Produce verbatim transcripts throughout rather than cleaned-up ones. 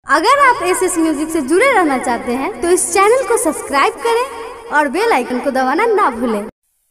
अगर आप S S music से जुड़े रहना चाहते हैं तो इस चैनल को सब्सक्राइब करें और बेल आइकन को दबाना ना भूलें।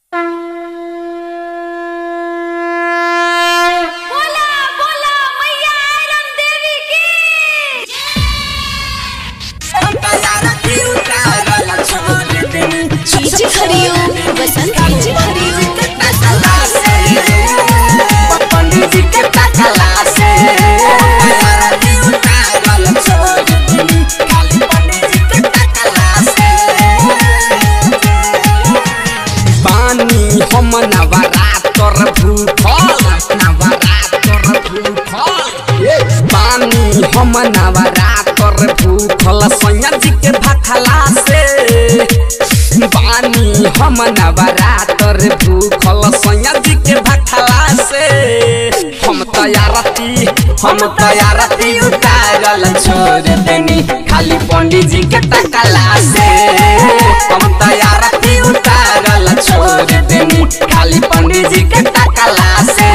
हम नवरात्र भूखल नवरात्र भूखल पानी हम नवरात्र भूखल सैया जी के भखला से पानी हम नवरात्र भूखल सैया जी के भखला से हम तैयारती हम तैयारती उतारल छोड़ देनी खाली पंडित जी के तकला से हम तैयारती उतारल छोड़ देनी खाली पंडित जी के तकला से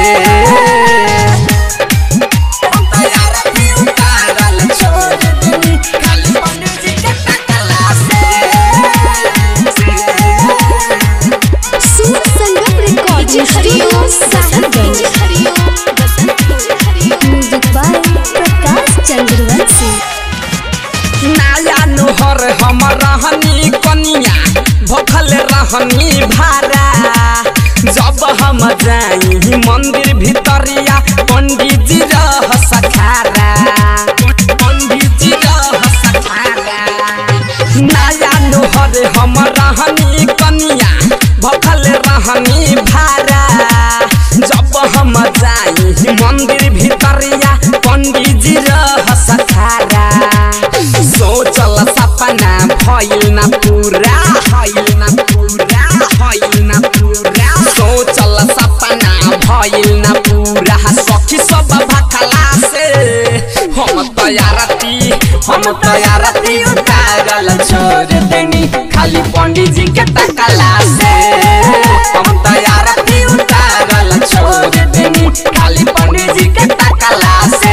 हम तैयारती उतारल छोड़ देनी खाली पंडित जी के तकला से सुर संगम recording Hariom Sahib Hariom music by Prakash Chandravanshi. नया नोहर हम रहनी कनिया भखल रहनी भारा जब हम जाई मंदिर भितरिया पंडित जी रह सखारा पंडित जी रह सखारा नया नोहर हम रहनी कनिया भखल रहनी भारा जब हम जाई मंदिर भितरिया पंडित जी रह सखारा सोचल सपना भइल ना पूरा भइल ना पूरा भइल ना पूरा सोचल सपना भइल ना पूरा सखी सब भखला से हम तैयारती हम तैयारती उतारल छोड़ देनी खाली पंडित जी के तकला से हम तैयारती उतारल छोड़ देनी खाली पंडित जी के तकला से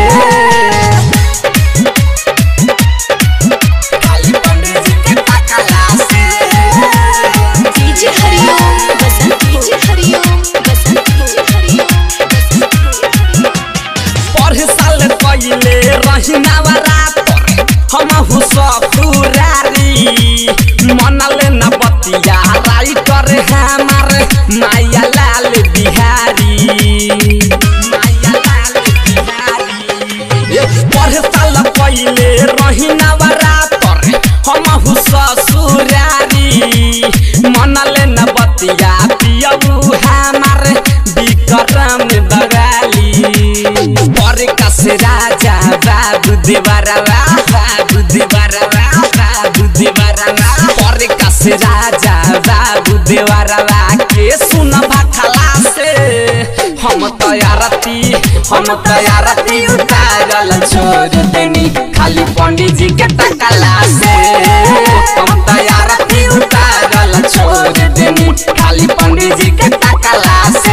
हम हुसुरारी मनले न बतिया राई करे हमार माया लाल बिहारी माया लाल बिहारी पढ़े साल पहले रही नवरात्र हम हुसुरारी मनले न बतिया पियऊ हमार विक्रम दगाली पर कस राजा बाबू देवरवा बाबू देवरवा बाबू देवरवा पर कस राजा बाबू देवरवा के सुन भखला से हम तैयारती हम तैयारती उतारल छोड़ देनी खाली पंडित जी के तकला से हम तैयारती उतारल छोड़ देनी खाली पंडित जी के तकला से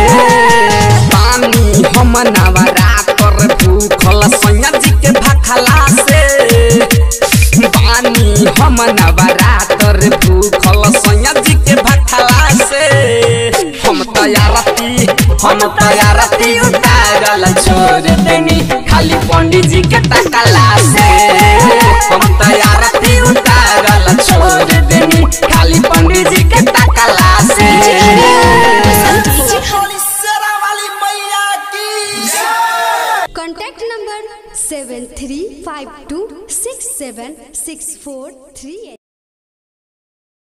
पानी हम नवरात्र भूखल सैया जी के भखला से पानी हम नवरात्र भूखल सैया जी के भखला से हम तैयारती हम तैयारती उतारल छोड़ देनी खाली पंडित जी के तकला से हम तैयारती उतारल छोड़ देनी खाली पंडित जी के तकला से contact number seven three five two six seven six four three at.